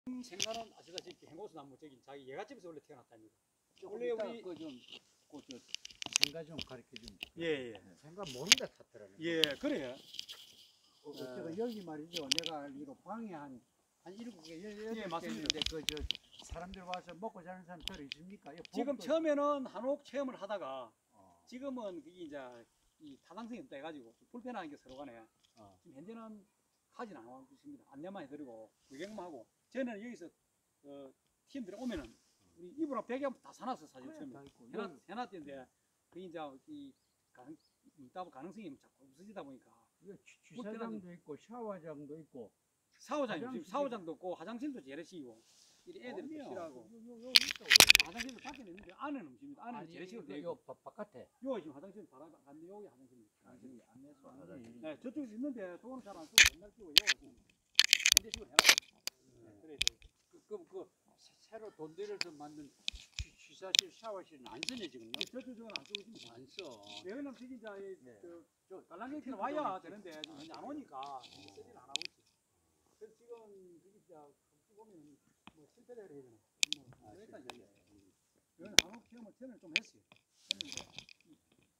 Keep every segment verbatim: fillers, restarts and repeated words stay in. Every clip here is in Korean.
생가는 아시다시피 행고수 나무 저기 자기 예갓집에서 원래 태어났답니다. 원래 원래 우리 그좀 그저 생가 좀 가르쳐 좀. 예예 예. 생가 모른다 탔더라고요. 예, 그래요. 어, 어쩌가 여기 말이죠. 내가 알기로 방에 한, 한 일곱 개, 여- 여덟 예, 개 맞습니다. 있는데 그 저 사람들 와서 먹고 자는 사람 들어 있습니까? 이 지금 복도- 처음에는 한옥 체험을 하다가 어, 지금은 그게 이제 이 타당성이 없다 해가지고 좀 불편한 게 서로 간에 어. 지금 현재는 하진 않고 있습니다. 안내만 해드리고 구경만 하고 저는 여기서 어, 팀들이 오면은 우리 이불하고 베개 다 사놨어 사실 그래, 처음에 다 있고. 해놨, 여기 해놨던데 그 이제 이 가능 문따 가능성이 자꾸 없어지다 보니까 여기 취- 주차장도 있고 샤워장도 있고. 샤워장이 지금 화장실이- 샤워장도 없고 화장실도 제일 씌고 이 애들이 또 어디야? 싫어하고 요, 요, 요 있어. 화장실도 밖에 있는데 안에는 없습니다. 안에는 제일 씌고 돼 요, 있고 요 바, 바깥에. 요 지금 화장실 바로 안데 여기 화장실입니다. 화장실. 안내서 네, 네, 저쪽에서 있는데 돈은 잘 안 쓰고 옛날 쓰고 요 현재 식으로 해놨어요. 네, 그래서 그, 그, 그 새- 새로 돈 들여서 만든 취- 취사실 샤워실은 안 쓰네 지금요? 저쪽은 안 쓰고 있습니다. 안 써. 왜냐면 저기 이제 이 네. 저, 저 관람객들은 와야 되는데 지금 현재 안 오니까 쓰지는 안 하고 있지. 그래서 지금 저기 이제 쭉 보면 뭐 실패를 해야 되나. 뭐 아, 일단 실패. 이건 한국 체험을 저는 좀 했어요. 했는데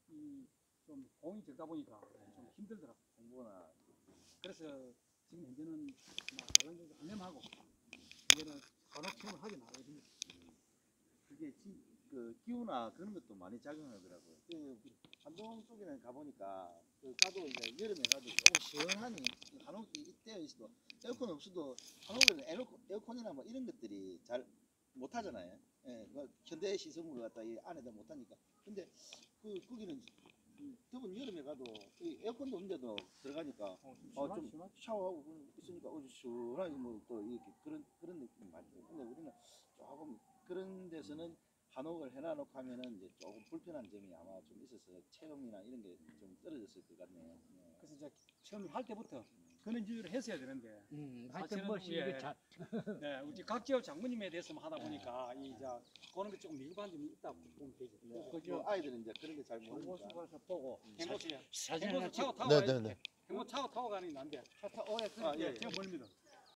이좀 공이 적다 보니까 좀 힘들더라고. 공부나 그래서 지금 현재는 막 관람객들 안내하고 이제는 한국 체험을 하긴 안 하거든요. 그게 지, 그 기후나 그런 것도 많이 작용하더라고요. 그 한동 쪽에는 가보니까 그 가도 이제 여름에 가도 조금 시원하니 한옥이 되어 있어도 에어컨 없어도 한옥에는 에어컨, 에어컨이나 뭐 이런 것들이 잘 못하잖아요. 예, 그 현대 시설물을 갖다 이 안에다 못하니까. 근데 그 거기는 그 더운 여름에 가도 이 에어컨도 없는데도 들어가니까 어, 좀 샤워하고 그런 거 있으니까 어, 시원하게 뭐 또 이렇게 그런 그런 느낌이 많이 들어요. 근데 우리는 조금 그런 데서는 한옥을 해놔놓고 하면은 이제 조금 불편한 점이 아마 좀 있어서 체험이나 이런 게 좀 떨어졌을 것 같네요. 네. 그래서 이제 처음 할 때부터 그런 지휘를 했어야 되는데 음, 하여튼 사실은 뭐 예. 이게 잘 네, 우리 각 지역 장모님에 대해서만 하다 보니까 이 이제 그런 게 조금 미흡한 점이 있다고 보면 되죠. 네. 그죠. 뭐 아이들은 이제 그런 게 잘 정보수 모르니까. 가서 보고 행보수 사진 하나 행보수 타고 찍고 타고 네, 가야지. 네, 네. 행보 타고 타고 가는 게 난데 차 타 오래 아, 끊어. 예, 제가 멀립니다.